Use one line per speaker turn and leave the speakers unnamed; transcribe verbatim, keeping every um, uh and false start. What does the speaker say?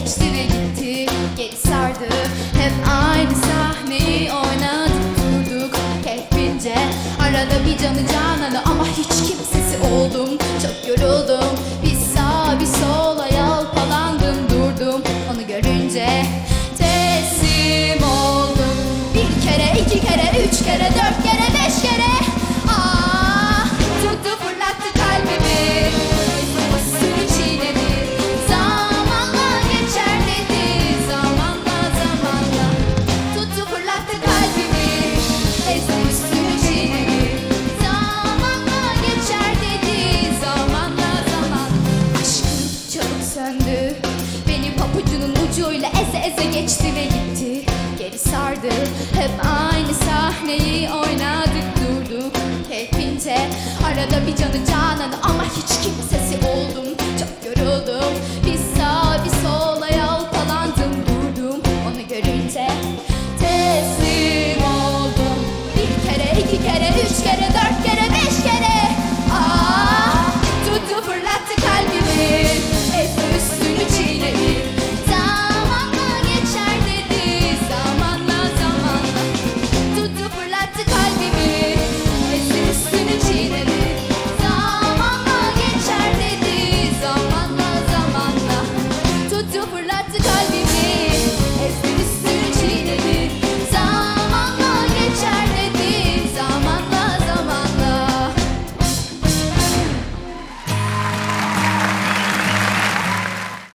geçti ve gitti, geri sardı. Hep aynı sahneyi oynadık durduk hepince. Arada bir canı canalı ama hiç kimsesi oldum. Çok yoruldum, bir sağa bir sola yalpalandım durdum. Onu görünce teslim oldum. Bir kere, iki kere, üç kere, dört kere, beş kere. Aa, tuttu fırlattı kalbimi, sürü çiğnedi. Zamanla geçer dedi, zamanla zamanla. Tuttu fırlattı kalbimi, ezdi üstümü çiğnedi. Zamanla geçer dedi, zamanla zaman. Aşkım çabuk söndü, beni papucunun ucuyla eze eze geçti ve gitti, geri sardı. Hep aynı sahneyi oynadık durduk hepince. Arada bir canı canalı ama hiç kimsesi oldum.